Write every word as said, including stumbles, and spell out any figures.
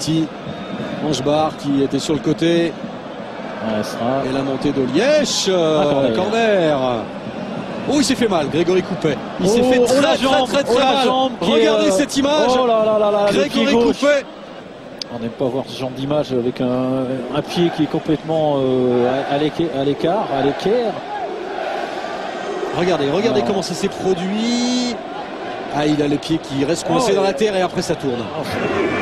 ici. Angebar qui était sur le côté. Ouais, sera... Et la montée de Liège. Euh, corner. Oh, il s'est fait mal, Grégory Coupet. Il oh, s'est fait très, oh, la très, jambe, très, très, oh, très la mal. jambe Regardez est, euh... cette image. Oh là là là là, Grégory Coupet. On n'aime pas voir ce genre d'image avec un, un pied qui est complètement euh, à l'écart, à l'équerre. Regardez, regardez oh. comment ça s'est produit. Ah, il a les pieds qui restent coincés oh, dans la terre et après ça tourne. Oh,